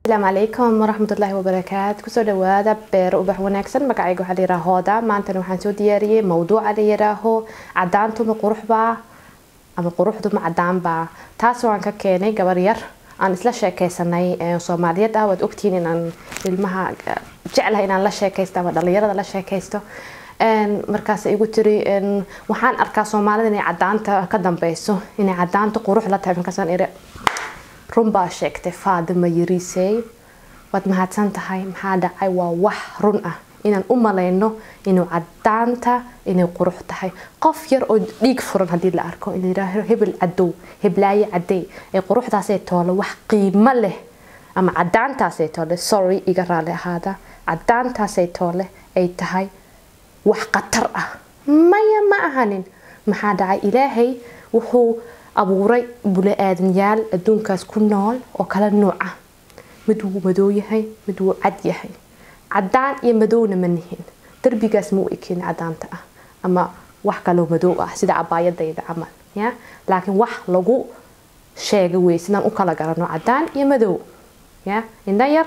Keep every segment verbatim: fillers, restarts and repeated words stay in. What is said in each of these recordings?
السلام عليكم ورحمة الله وبركاته. كسر دوادا بير وبح ونكسر مقعيقو حالي راهودا ما أنت نوحان سو دياري موضوع علي راهو عدانتو مقروح با أما قروح دو معدان با تاسو عن كاكيني قبرير أنا إسلا شاكيساناي صوماليات آواد أكتين إنان المها جعلها إنان لا شاكيستا وداليرا لا شاكيستو ان markaas ay igu tiri in waxaan arkaa Soomaalida inay cadaanta ka dambayso inay cadaanta qurux la tahay markaas aan ire runba sheegtay Faadima Yariisay wad mahadsan tahay maxaa dhacay waa wax run ah inaan u maleeyno inuu cadaanta inay qurux tahay qof yar oo dhiig furan hadii la arko in ilaahay hebel cadow heblaaye caday ee quruxdaas ay toolo wax qiimo leh ama cadaantaas ay toolo sorry iga raali ahaada cadaantaas ay toolo ay tahay wax qatar ah maya ma ahanin maxaa dhacay ilaahay wuxuu abuuray bula aadanyaal adduunkaas ku nool oo kala nooc ah mid uu madow yahay mid uu cad yahay cadaan iyo madowna ma nihin darbigaas ma u ekin cadaanta ah ama wax kale oo madow ah sida abaayadayda amal ya laakiin wax lagu sheegay weysnaan u kala garano cadaan iyo madow ya inda yar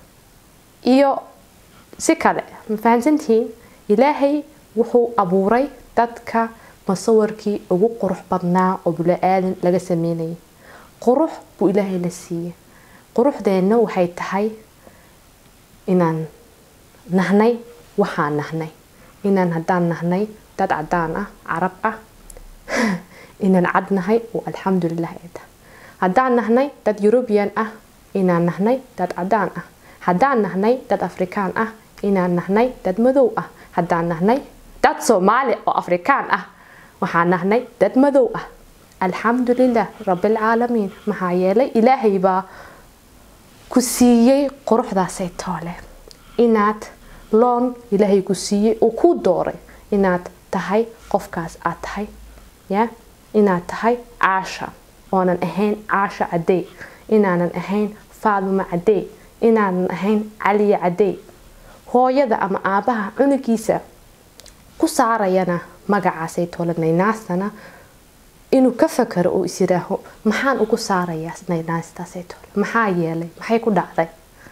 iyo si kale ma fahansantiin ilaahay wuxuu abuuray dadka masawirkii ugu qurux badnaa oo bula aadan laga sameeyay qurux buu ilaahay la siiyay quruxdeena waxay tahay inaan nahnay waxaan nahnay inaan hadaan nahnay dad cadaan ah carab ah inaan cadnahay oo alxamdulillah eeda hadaan nahnay dad European ah inaan nahnay dad cadaan ah hadaan nahnay dad Afrikaan ah inaan nahnay dad madow ah hadaan nahnay dad Soomaali oo Afrikaan ah waxaan nahnay dad madow ah alxamdulillah rabbil caalamiin maxaa yeelay ilaahay baa ku siiyay quruxdaas ay toole inaad loon ilaahay ku siiyay oo ku dooray inaad tahay qofkaas aad tahay ya inaad tahay Aasha oonan ahayn Aasha caday inaanan ahayn Faaduma caday inaanan ahayn Ali caday hooyada ama aabaha cunugiisa ku saarayana magacaas ay toolanaynaasana inuu ka fakaro oo isiraaho maxaan ugu saarayaa naynaastas ay tool maxaa yeelay maxay ku dhacday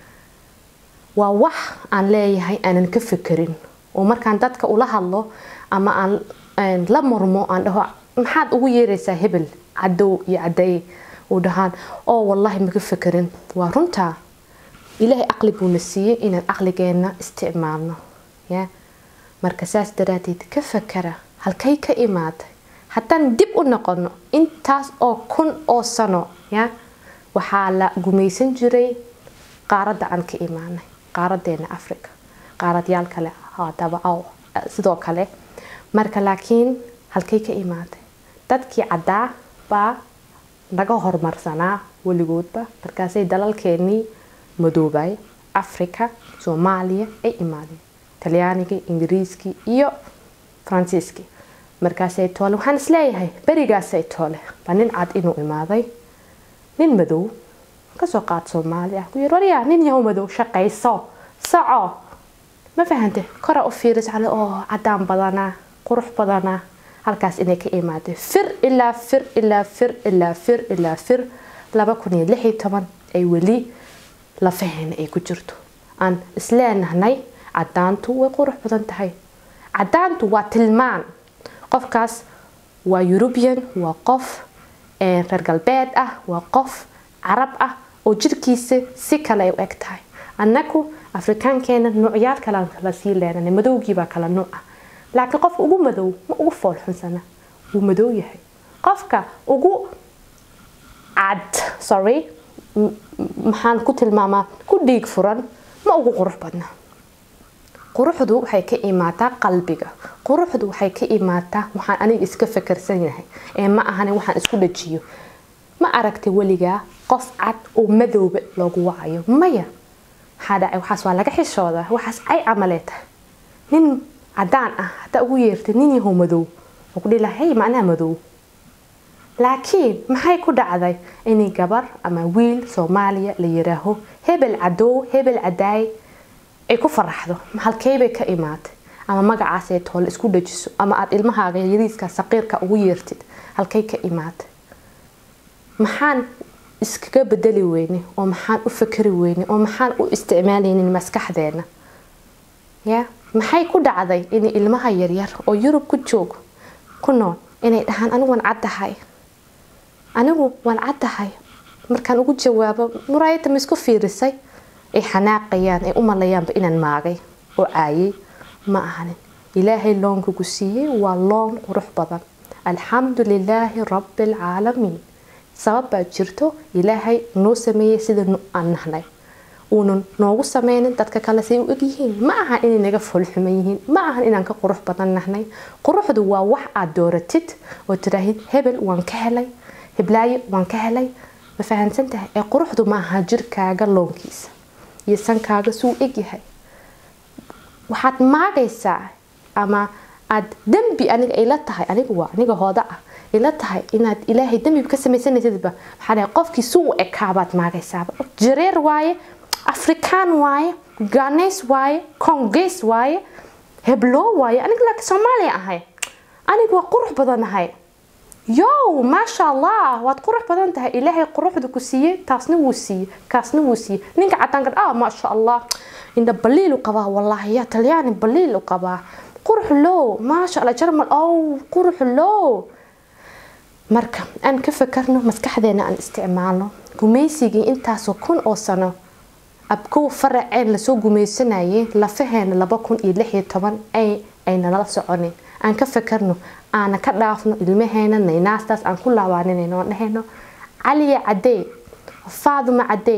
waa wax aan leeyahay aanan ka fakarin oo markaan dadka ula hadlo ama aan la murmo aan dhaho maxaad ugu yeeraysaa hebel cadow iyo caday oo dhahan oo wallahi ma ka fakarin waa runta ilaahay aqli buu na siiyay inaan aqligeena isticmaalno ya marka saas daraadeed ka fakara halkay ka imaaday haddaan dib u noqono intaas oo kun oo sano ya waxaa la gumaysan jiray qaaradda aan ka imaanay qaaradeena Afrika qaaradyal kale hadaba oo sidoo kale marka laakiin halkay ka imaaday dadkii cadaa baa naga hormarsanaa waligoodba markaasay dalalkeenii madoobay Afrika Soomaaliya ay imaadeen Talyaaniga Ingiriiski iyo Faransiiski markaas ay toole waxaan isleeyahay barigaas ay toole banin cad inuu imaaday nin madow ka soo qaad Soomaaliya ku yar wariya nin yahow madow shaqayso saco ma fahantay kora u fiiris cali oo cadaan badana qurux badana halkaas inay ka imaadeen fir ilaa fir ilaa fir ilaa fir ilaa fir laba kun iyo lix iyo toban ay wali la faheen ay ku jirto aan isleenahay cadaantu way qurux badan tahay cadaantu waa tilmaan qofkaas waa European waa qof ee reer galbeed ah waa qof carab ah oo jirkiisa si kale u eg tahay annaku Afrikaankeena noocyaal kala kala sii leenahay madowgii baa kala nooc ah laakiin qofka ugu madow ma ugu foolxunsana uu madow yahay qofka ugu cad sorry maxaan ku tilmaamaa ku dhiig furan ma ugu qurux badna quruxdu waxay ka imaataa qalbiga quruxdu waxay ka imaataa waxaan aniga iska fakarsan yahay ee ma ahan waxaan isku dhajiyo ma aragtay waliga qof cad oo madowba loogu wacayo maya hada ay waxaas waa laga xishooda waxaas ay amaleeta nin cadaan ah hada ugu yeertay nin yahow madow oo ku dhilahay macnaha madow laakiin maxay ku dhacday inay gabar ama wiil Soomaaliya la yiraaho hebel cadow hebel caday ay ku faraxdo halkay bay ka imaatay ama magacaas ay tool isku dhajiso ama aad ilmahaaga yariiska saqiirka ugu yeertid halkay ka imaatay maxaan iskaga bedeli weyne oo maxaan u fakari weyne oo maxaan u isticmaalaynin maskaxdeena ya maxay ku dhacday in ilmaha yar yar oo Yurub ku joogo ku nool inay dhahaan anigu waan caddahay anigu waan caddahay markaan ugu jawaabo muraayada ma isku fiirisay ay xanaaqayaan ay u malayaanba inaan maagay oo caayay ma ahanin ilaahay loonku ku siiyay waa loon qurux badan alxamdulillaahi rabbil caalamiin sabab jirto ilaahay noo sameeyay sida aan nahnay uu noogu sameeyay dadka kale say u egyihiin ma aha in inaga fulxuman yihiin ma aha inaan ka qurux badan nahnay quruxdu waa wax aad dooratid oo tiraahid hebel waan ka helay heblaayo waan ka helay ma fahansantahay ee quruxdu ma aha jirkaaga loonkiisa iyo sankaaga suu egyahay waxaad maagaysaa ama aad dambi aniga ila tahay aniga waa aniga hooda ah ila tahay inaad ilaahay dambi ka samaysanaysidba waxa la qofkii suu ekaabaad maagaysaa jireer waaye afrikaan waaye ganes waaye konges waaye heblo waaye aniga laakiin Soomaali ahay aniga waa qurux badanahay yo ma sha Allah waad qurux badan tahay ilaahay quruxdu ku siiyay taasna wuu siiyay kaasna wuu siiyay ninka cadaan ah ma sha Allah inda baliil qaba wallahi ya talyaani baliil qaba qurux loo ma sha Allah jarmal oo qurux loo marka aan ka fakarno maskaxdeena aan isticmaalno gumaysigii intaas oo kun oo sano abkoo faraceen la soo gumaysanayay la faheena laba kun iyo lix iyo toban ay ay nala soconin aan ka fakarno aan ka dhaafno ilmaheena naynaastas aan ku laabanayno dhahayno Ali Cadey Faaduma Cadey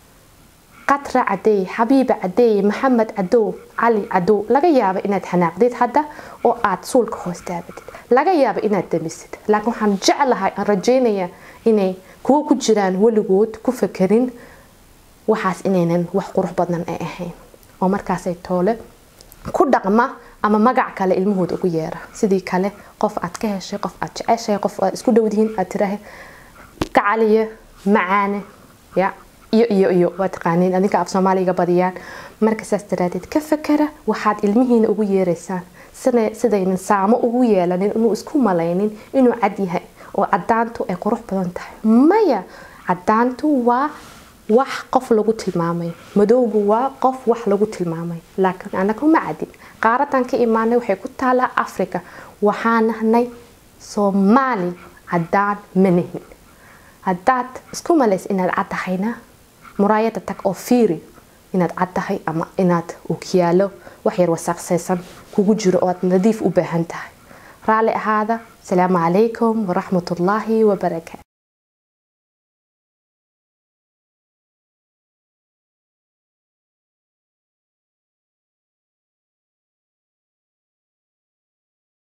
Qatra Cadey Habiba Cadey Maxamed Cadow Ali Cadow laga yaabo inaad xanaaqdid hadda oo aad suulka hoostaabtid laga yaabo inaad damisid laakiin waxaan jeclahay aan rajaynayaa inay kuwa ku jiraan waligood ku fakirin waxaas inaynan wax qurux badan ay ahayn oo markaas ay toole ku dhaqma ama magac kale ilmahooda ugu yeera sidii kale qof aad ka heshay qof aad jeceshay qof aad isku dhawdiin aad tiraahdo kacaliye macaane ya iyo iyo iyo waa taqaaniin adinka af Soomaaliga badiyaan marka saas tiraadid ka fakara waxaad ilmihiina ugu yeeraysaan sida sidaynan saamo ugu yeelanin inuu isku malaynin inuu cad yahay oo cadaantu ay qurux badan tahay maya cadaantu waa wax qof lagu tilmaamay madowgu waa qof wax lagu tilmaamay laakiin anagu ma cadin qaaradan ka imaanay waxay ku taalaa Afrika waxaan nahnay Soomaali cadaan manihin hadaad isku malays inaad cadahayna muraayada tag oo fiiri inaad cadahay ama inaad ookiyaalo wax yar wasaqsaysan kugu jiro oo aad nadiif u baahan tahay raali ahaada salaamu calaykum wa rahmatullaahi wa barakaatuh